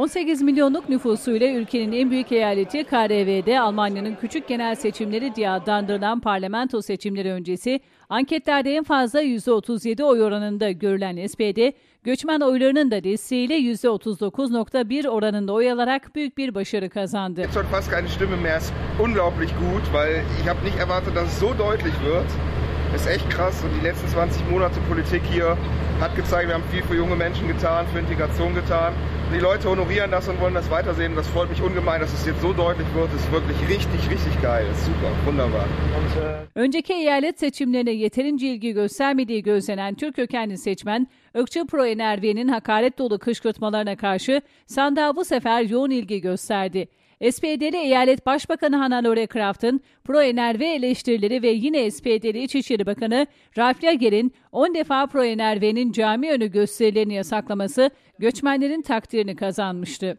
18 milyonluk nüfusuyla ülkenin en büyük eyaleti KRV'de Almanya'nın küçük genel seçimleri diye adlandırılan parlamento seçimleri öncesi anketlerde en fazla %37 oy oranında görülen SPD, göçmen oylarının da desteğiyle %39,1 oranında oy alarak büyük bir başarı kazandı. Jetzt hat fast keine Stimme mehr. Es ist unglaublich gut, weil ich habe nicht erwartet, dass es so deutlich wird. Es ist echt krass und die letzten 20 Monate Politik hier hat gezeigt, wir haben viel für junge Menschen getan, für Integration getan. Die Leute honorieren das und wollen das weitersehen. Das freut mich ungemein, dass es jetzt so deutlich wird. Es ist wirklich richtig geil. Es ist super, wunderbar. Önceki eyalet seçimlerine yeterince ilgi göstermediği gözlenen Türk kökenli seçmen, ırkçı Pro-NRV'nin hakaret dolu kışkırtmalarına karşı sandığa bu sefer yoğun ilgi gösterdi. SPD'li Eyalet Başbakanı Hannelore Kraft'ın Pro-NRV eleştirileri ve yine SPD'li İçişleri Bakanı Ralf Jager'in 10 defa Pro-NRV'nin cami önü gösterilerini yasaklaması göçmenlerin takdirini kazanmıştı.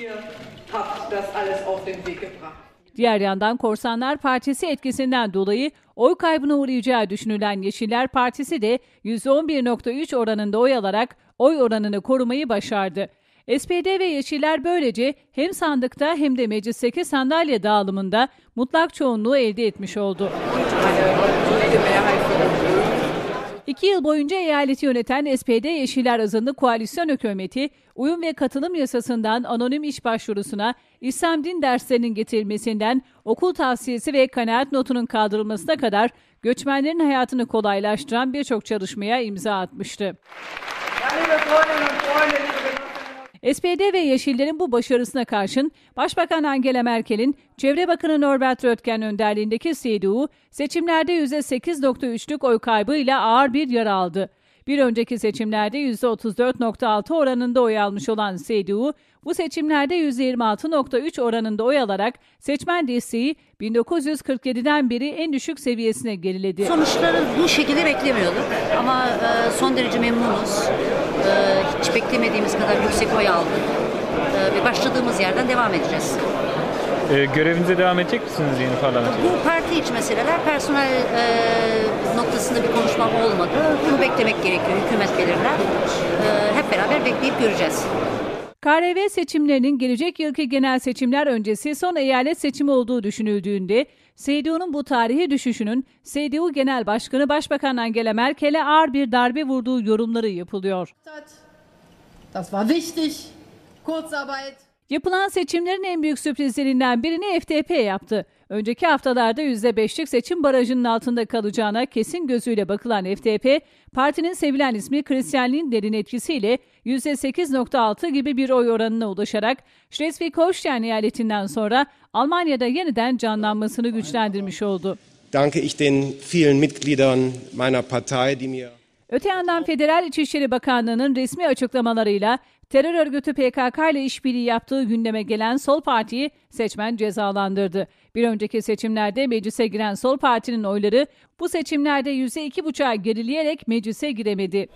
Diğer yandan Korsanlar Partisi etkisinden dolayı oy kaybına uğrayacağı düşünülen Yeşiller Partisi de %11,3 oranında oy alarak oy oranını korumayı başardı. SPD ve Yeşiller böylece hem sandıkta hem de meclisteki sandalye dağılımında mutlak çoğunluğu elde etmiş oldu. 2 yıl boyunca eyaleti yöneten SPD Yeşiller azınlık koalisyon hükümeti, uyum ve katılım yasasından anonim iş başvurusuna, İslam din derslerinin getirilmesinden, okul tavsiyesi ve kanaat notunun kaldırılmasına kadar göçmenlerin hayatını kolaylaştıran birçok çalışmaya imza atmıştı. SPD ve Yeşillerin bu başarısına karşın Başbakan Angela Merkel'in Çevre Bakanı Norbert Röttgen önderliğindeki CDU seçimlerde %8,3'lük oy kaybıyla ağır bir yara aldı. Bir önceki seçimlerde %34,6 oranında oy almış olan CDU, bu seçimlerde %26,3 oranında oy alarak seçmen desteği 1947'den beri en düşük seviyesine geriledi. Sonuçları bu şekilde beklemiyorduk ama son derece memnunuz. Hiç beklemediğimiz kadar yüksek oy aldık ve başladığımız yerden devam edeceğiz. Görevinize devam edecek misiniz yeni parlamentoda? Bu parti içi meseleler, personel noktasında bir konuşmam olmadı. Bunu beklemek gerekiyor, hükümet belirler. Hep beraber bekleyip göreceğiz. KRV seçimlerinin gelecek yılki genel seçimler öncesi son eyalet seçimi olduğu düşünüldüğünde, CDU'nun bu tarihi düşüşünün CDU Genel Başkanı Başbakan Angela Merkel'e ağır bir darbe vurduğu yorumları yapılıyor. Das war wichtig. Kurzarbeit. Yapılan seçimlerin en büyük sürprizlerinden birini FDP yaptı. Önceki haftalarda %5'lik seçim barajının altında kalacağına kesin gözüyle bakılan FDP, partinin sevilen ismi Christian Lindner'in etkisiyle %8,6 gibi bir oy oranına ulaşarak Schleswig-Holstein eyaletinden sonra Almanya'da yeniden canlanmasını güçlendirmiş oldu. Danke ich den vielen Mitgliedern meiner Partei, die mir... Öte yandan Federal İçişleri Bakanlığı'nın resmi açıklamalarıyla terör örgütü PKK ile işbirliği yaptığı gündeme gelen Sol Parti'yi seçmen cezalandırdı. Bir önceki seçimlerde meclise giren Sol Parti'nin oyları bu seçimlerde %2,5'a gerileyerek meclise giremedi.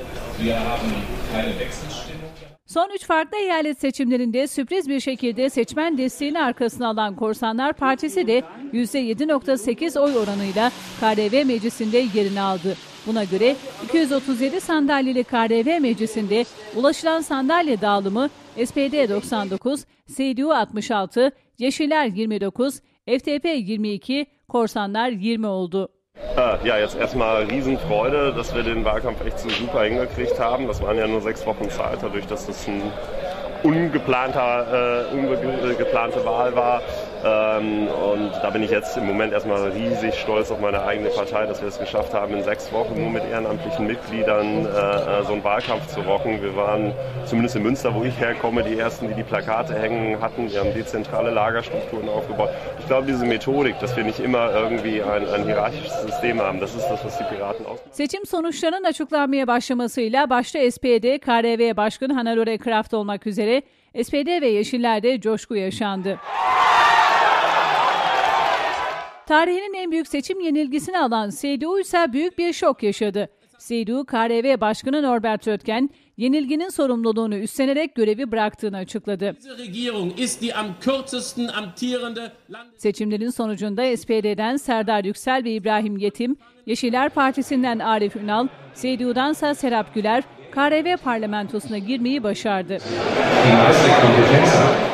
Son 3 farklı eyalet seçimlerinde sürpriz bir şekilde seçmen desteğini arkasına alan Korsanlar Partisi de %7,8 oy oranıyla KRV meclisinde yerini aldı. Buna göre 237 sandalyeli KRV meclisinde ulaşılan sandalye dağılımı SPD 99, CDU 66, Yeşiller 29, FDP 22, Korsanlar 20 oldu. Ja, jetzt erstmal Riesenfreude, dass wir den Wahlkampf echt so super hingekriegt haben. Das waren ja nur 6 Wochen Zeit, dadurch, dass das ein ungeplante Wahl war. Und da bin ich jetzt im Moment erstmal riesig stolz auf meine eigene Partei, dass wir es geschafft haben, in 6 Wochen nur mit ehrenamtlichen Mitgliedern so einen Wahlkampf zu rocken. Wir waren zumindest in Münster, wo ich herkomme, die Ersten, die die Plakate hängen hatten. Wir haben dezentrale Lagerstrukturen aufgebaut. Ich glaube, diese Methodik, dass wir nicht immer irgendwie ein hierarchisches System haben, das ist das, was die Piraten ausmacht. Seçim sonuçlarının açıklanmaya başlamasıyla başta SPD, KRV Başkanı Hannelore Kraft olmak üzere SPD ve Yeşiller'de coşku yaşandı. Tarihinin en büyük seçim yenilgisini alan CDU ise büyük bir şok yaşadı. CDU, KRV Başkanı Norbert Röttgen, yenilginin sorumluluğunu üstlenerek görevi bıraktığını açıkladı. Seçimlerin sonucunda SPD'den Serdar Yüksel ve İbrahim Yetim, Yeşiller Partisi'nden Arif Ünal, CDU'dansa Serap Güler, KRV parlamentosuna girmeyi başardı. Kompetenz hat.